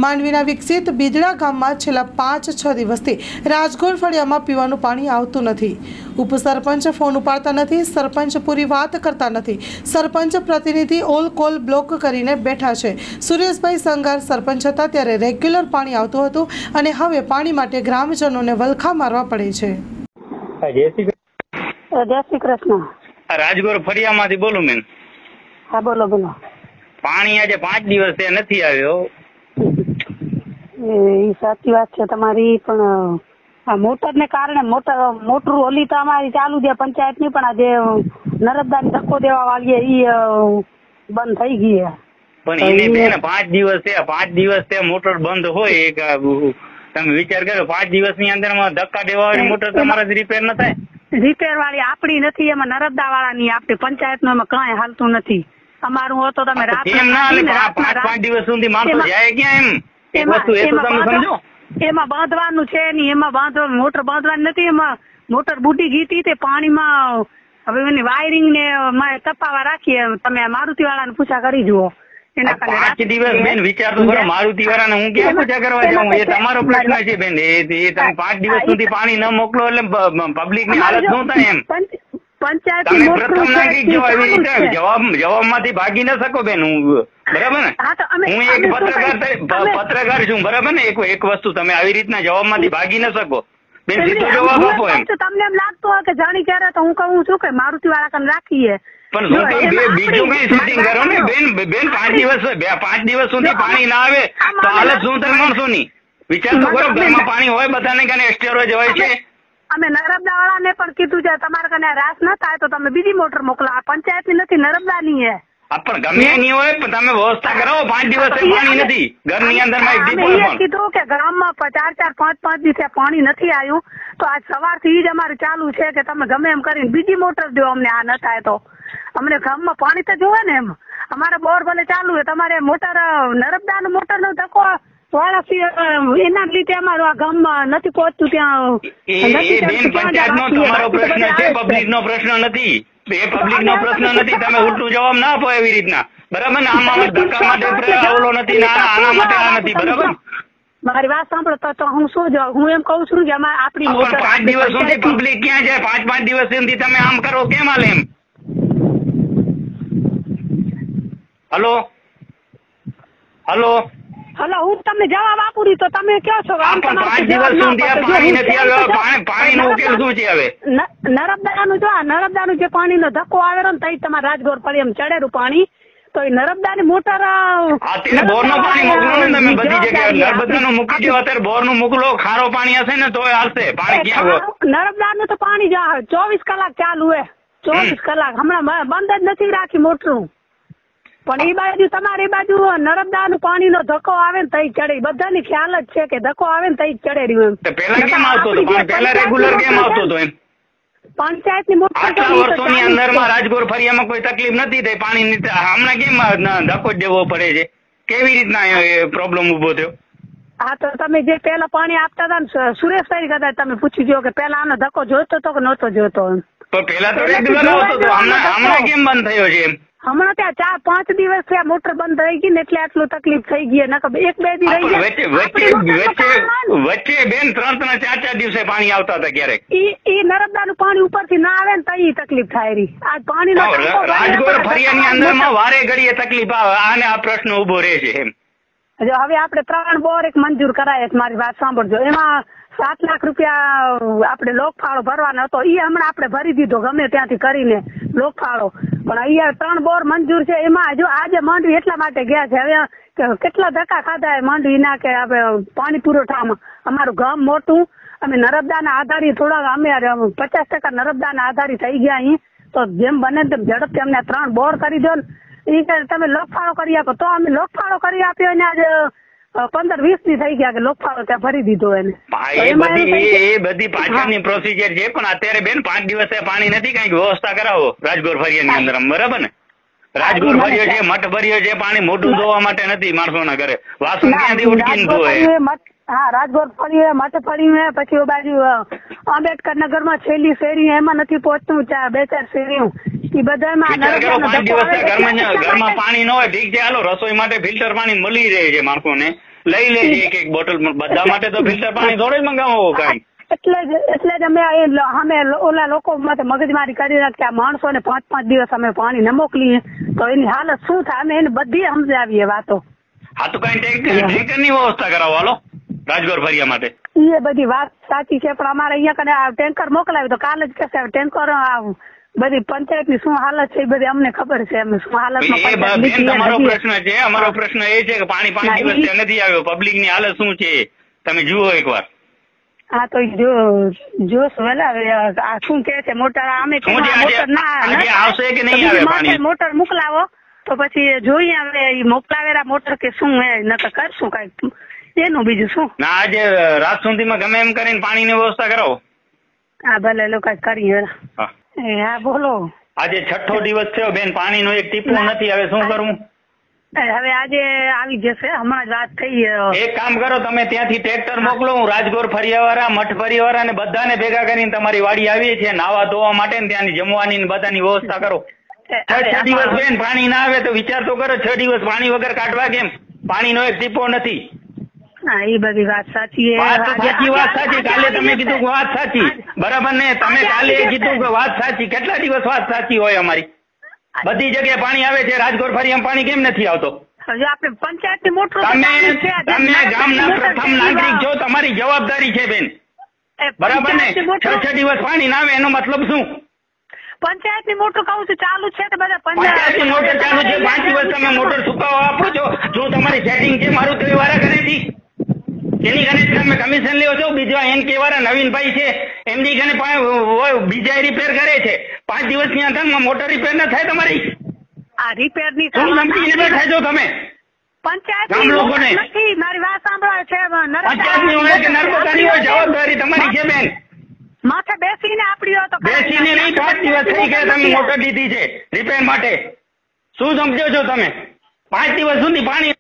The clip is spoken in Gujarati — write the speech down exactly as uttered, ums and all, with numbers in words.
માંડવીના વિકસિત બીજડા ગામમાં છેલ્લા પાંચ છ દિવસથી રાજગોર ફળિયામાં પીવાનું પાણી આવતું નથી. ઉપસરપંચ ફોન ઉપાડતા નથી, સરપંચ પૂરી વાત કરતા નથી. સરપંચ પ્રતિનિધિ ઓલ કોલ બ્લોક કરીને બેઠા છે. સુરેશભાઈ સંગાર સરપંચ હતા ત્યારે રેગ્યુલર પાણી આવતું હતું અને હવે પાણી માટે ગ્રામજનોને વલખા મારવા પડે છે. જય શ્રી કૃષ્ણ. રાજગોર ફળિયામાંથી બોલું બેન. હા બોલો બોલો. પાણી આજે પાંચ દિવસ નથી આવ્યો. એ સાચી વાત છે તમારી, પણ આ મોટર ને કારણે મોટર મોટર ઓલી તો અમારી ચાલુ છે પંચાયત ની, પણ આજે નર્મદા ની ધક્કો દેવા વાળી ઈ બંધ થઈ ગઈ. પણ એને બેન પાંચ દિવસ છે, પાંચ દિવસ તે મોટર બંધ હોય એક તમે વિચાર કરો પાંચ દિવસ ની અંદર માં ધક્કા દેવા વાળી મોટર તમારાથી રિપેર ન થાય? રિપેર વાળી આપડી નથી, એમાં નર્મદા વાળા ની આપડી પંચાયત નું એમાં કઈ હાલતું નથી. અમારું હોતો તમે રાત પાંચ દિવસ સુધી માણસો જાય ક્યાં એમ વસ્તુ એ તો તમે સમજો. એમાં બાંધવાનું છે નહીં, એમાં બાંધવા મોટર બાંધવાની નથી, એમાં મોટર બુટી ગઈ હતી તે પાણીમાં. હવે એની વાયરિંગ ને તપાવા રાખીએ, તમે મારુતિ વાળા ને પૂછા કરી જુઓ. એના પાંચ દિવસ બેન વિચાર તો કરો, મારુતિ વાળા ને હું ક્યાં પૂછા કરવા જાઉં? એ તમારો પ્રશ્ન છે બેન. એ તમે પાંચ દિવસ સુધી પાણી ન મોકલો એટલે પબ્લિક ની હાલત ન થાય એમ. પંચાયત પ્રથમ નાગરિક જવાબ જવાબ માંથી ભાગી ન શકો બેન. હું બરાબર ને, હું એક પત્રકાર પત્રકાર છું બરાબર ને. એક એક વસ્તુ તમે આવી રીતના જવાબ માંથી ભાગી ન શકો બેન, સીધો જવાબ આપો એમ. તમને એમ લાગતું હોય કે જાણી ક્યારે, તો હું કહું છું કે મારુતિ વાળા કને રાખીએ. પણ બીજું કઈ સેટિંગ કરો ને બેન. બેન પાંચ દિવસ પાંચ દિવસ સુધી પાણી ના આવે તો હાલત શું થાય માણસોની? વિચાર તો કરો. ઘરમાં પાણી હોય બધાને કને એસ્ટેરો જ હોય છે. અમે નર્મદા વાળા ને પણ કીધું છે તમારે કને રાસ ન થાય તો તમે બીજી મોટર મોકલો. આ પંચાયત ની નથી, નર્મદા ની હે. પણ ગમે નહીં હોય પણ તમે વ્યવસ્થા કરાવો. પાંચ દિવસ પાણી નથી ઘરની અંદર. કીધું કે ગામમાં ચાર ચાર પાંચ પાંચ દિવસે પાણી નથી આવ્યું, તો આજ સવારથી જ અમારે ચાલુ છે કે તમે ગમે એમ કરીને બીજી મોટર દો અમને. આ ન થાય તો અમને ગામમાં પાણી તો જોવે ને. એમ અમારે બોર ભલે ચાલુ છે, તમારે મોટર નર્મદા નો મોટર નો ધક્કો એના લીધે અમારું આ ગામમાં નથી પહોંચતું. ત્યાં પંચાયત નો તમારો પ્રશ્ન છે, પબ્લિક નો પ્રશ્ન નથી. એ પબ્લિક નો પ્રશ્ન નથી. તમે ઉલટું જવાબ ના આપો એવી રીતના, બરાબર ને. આમાં ધક્કા માટે આવલો નથી, આના માટે આ નથી, બરાબર. મારી વાત સાંભળો તો હું શું જાઉં, હું એમ કઉ છું કે અમારે આપડી મોટર પાંચ દિવસ સુધી પબ્લિક ક્યાં જાય? પાંચ પાંચ દિવસ સુધી તમે આમ કરો કેમ હાલે એમ? હલો હલો હલો હું તમને જવાબ આપું તો તમે કહો છો પાંચ દિવસ સુધી પાણી નથી આવ્યો. પાણી નો ઉકેલ શું છે હવે? નર્મદા નું જો નર્મદા નું જે પાણી નો ધક્કો આવેલો ને તઈ તમારે રાજગોર ફળિયામાં ચડેલું પાણી, તો એ નર્મદા ની મોટર અત્યારે બોર નું પાણી મોકલો ને તમે બધી જગ્યાએ. નર્મદા નું મૂકી દો, અત્યારે બોર નું મોકલો. ખારો પાણી હશે ને તો હાલશે. પાણી ક્યાં? નર્મદા નું તો પાણી ચોવીસ કલાક ચાલુ હે, ચોવીસ કલાક. હમણાં બંધ જ નથી રાખી મોટરું. પણ એ બાજુ તમારી બાજુ નર્મદા નું પાણી નો ધક્કો આવે ને તઈ ચડે. બધાની ખ્યાલ જ છે કે ધક્કો આવે ને તઈ ચડે રહ્યું એમ. પેલા કેમ આવતો હતો? પેલા રેગ્યુલર કેમ આવતો હતો એમ? પંચાયત ની મોટર આટલા વર્ષોની અંદર માં રાજગોર ફળિયામાં કોઈ તકલીફ નથી થઈ પાણી ની. હમણાં કેમ ધક્કો દેવો પડે છે? કેવી રીતના પ્રોબ્લેમ ઉભો થયો? હા તો તમે જે પેલા પાણી આપતા હતા ને સુરેશભાઈ કદાચ તમે પૂછી જો કે પેલા આનો ધક્કો જોતો હતો કે નહોતો જોતો? તો પેલા તો રેગ્યુલર આવતો હતો, હમણાં કેમ બંધ થયો છે એમ? હમણાં ત્યાં ચાર પાંચ દિવસ થયા મોટર બંધ રહી ગઈ ને એટલે આટલું તકલીફ થઈ ગઈ. એક બે દી રહી વચ્ચે વચ્ચે વચ્ચે બેન ત્રણ ત્રણ ચાર ચાર દિવસે પાણી આવતા હતા ક્યારેક. એ નર્મદા નું પાણી ઉપરથી ના આવે ને તો તકલીફ થાય રહી. આ પાણી રાજગોર ફળિયાની અંદર માં વારે ઘડીએ તકલીફ આવે. આને આ પ્રશ્ન ઉભો રહે છે એમ. જો હવે આપણે ત્રણ બોર એક મંજૂર કરાય. મારી વાત સાંભળજો. એમાં સાત લાખ રૂપિયા આપણે લોકફાળો ભરવાનો હતો, એ હમણાં આપણે ભરી દીધો ગમે ત્યાંથી કરીને લોકફાળો. પણ અહીંયા ત્રણ બોર મંજૂર છે. એમાં જો આજે માંડવી એટલા માટે ગયા છે. હવે કેટલા ધક્કા ખાધા માંડવી ના કે આપણે પાણી પુરવઠામાં. અમારું ગામ મોટું, અમે નર્મદા ના આધારી થોડા અમે પચાસ ટકા નર્મદા ના આધારી થઈ ગયા અહીં. તો જેમ બને તેમ ઝડપથી અમને ત્રણ બોર કરી દો ને. એ તમે લોકફાળો કરી આપો તો અમે લોકફાળો કરી આપ્યો ને આજે પંદર વીસ દી થઈ ગયા કે લોકફાળો ત્યાં ભરી દીધો એને. એ બધી પાછળની પ્રોસિજર છે. પણ અત્યારે બેન પાંચ દિવસે પાણી નથી, કઈક વ્યવસ્થા કરાવો રાજગોર ફળિયાની અંદર, બરાબર ને. રાજગોર ફળિયો છે, મઠ ભર્યો છે, પાણી મોટું ધોવા માટે નથી માણસો ના ઘરે. વાસણ ક્યાંથી ઉટકીને ધોવે? હા રાજગોર ફળિયું મઠ ફળિયું પછી બાજુ આંબેડકર નગર માં છેલ્લી શેરી એમાં નથી પહોંચતું. બે ચાર શેરીઓ એ બધામાં પાંચ દિવસ ઘરમાં પાણી ન હોય ઠીક છે, હાલો રસોઈ માટે ફિલ્ટર પાણી મળી રહે છે માણસો ને, લઈ લેજે એક એક બોટલ. બધા માટે તો ફિલ્ટર પાણી થોડે જ મંગાવો કાંઈ. એટલે જ એટલે જ અમે એ લો- અમે લો- ઓલા લોકો માટે મગજમારી કરી રહ્યા કે આ માણસોને પાંચ પાંચ દિવસ અમે પાણી ન મોકલીએ તો એની હાલત શું થાય, અમે એને બધી સમજાવીએ વાતો. હા તો કઈ ટેન્કર ની વ્યવસ્થા કરાવો હાલો રાજગોર ફરિયા માટે. એ બધી વાત સાચી છે, પણ અમારે અહીંયા કને આ ટેન્કર મોકલાવ્યું તો કાલે જ કહેશે ટેન્કર આ બધી પંચાયત ની શું હાલત છે એ બધી અમને ખબર છે, અમે શું હાલતમાં એ પંચાયત બ- બેન લીધી તમારો હજી. પ્રશ્ન છે, અમારો પ્રશ્ન એ છે કે પાણી પાંચ ના, દિવસ ઈ- ત્યાં નથી આવ્યો. પબ્લિક ની હાલત શું છે તમે જુઓ એકવાર. હા તો જો જોશ વેલા આ શું કે છે મોટર અમે શું કીધું છે આ આજે? મોટર ના આજે ના આવશે કે નહીં તો આવે બીજી પાણી? મોટર મોટર મોકલાવો તો પછી જોઈએ હવે ઈ મોકલાવેલા મોટર કે શું હે નકર કરશું કઈક એનું બીજું શું. ના આજે રાત સુધીમાં ગમે એમ કરીને પાણીની વ્યવસ્થા કરાવો. હા ભલે લોકો કરીએ. હા. એ હા બોલો. આજે છઠ્ઠો દિવસ થયો બેન, પાણીનું એક ટીપું નથી. હવે શું કરવું? એ હવે આજે આવી જશે, હમણાં જ વાત થઈ. અ, એક કામ કરો તમે ત્યાંથી ટ્રેક્ટર મોકલો, હું રાજગોર ફરિયાવાળા મઠ ફરિયાવાળા ને બધાને ભેગા કરીને તમારી વાડી આવીએ છીએ નાવા ધોવા માટે ને ત્યાંની જમવાની ને બધાની વ્યવસ્થા કરો. એ, છ છ દિવસ આમાં- બેન પાણી ના આવે તો વિચાર તો કરો, છ દિવસ પાણી વગર કાઢવા કેમ? પાણીનો એક ટીપો નથી. હા એ બધી વાત સાચી છે. વાત તો આજે- સાચી, વાત સાચી. આજે કાલે આવી તમે જશે. કીધું કે વાત સાચી, બરાબર ને? તમે આજે કાલે આવી કીધું જશે. કે વાત સાચી. કેટલા દિવસ વાત સાચી હોય અમારી? બધી જગ્યાએ પાણી આવે છે, રાજગોર ફરિયામાં પાણી કેમ નથી આવતો? હજુ આપણે પંચાયત ની મોટર તમે તમે ગામના પ્રથમ નાગરિક છો, તમારી જવાબદારી છે બેન, બરાબર ને? છ છ દિવસ પાણી ના આવે એનો મતલબ શું? પંચાયત ની મોટર કહું છું ચાલુ છે તો બધા પંચાયતની મોટર ચાલુ છે, પાંચ દિવસ તમે મોટર સુકાવા આપો છો. જો તમારી સેટિંગ છે મારું તો એ વારા કરે છે એની ઘરે તમે કમિશન લ્યો છો. બીજા એન કે વાળા નવીનભાઈ છે એમની ઘરે પા- બીજા રિપેર કરે છે. પાંચ દિવસની અંદરમાં મોટર રિપેર ના થાય તમારી? આ રિપેર ની શું સમજીને બેઠા છો તમે? પંચાયત ગામ લોકોને. નથી મારી વાત સાંભળો છે પંચાયતની હોય કે નર્મદાની હોય, જવાબદારી તમારી છે બેન. માથે બેસીને આપડી હોય તો બેસીને નહીં, પાંચ દિવસ થઈ ગયા તમે મોટર લીધી છે રિપેર માટે. શું સમજો છો તમે? પાંચ દિવસ સુધી પાણી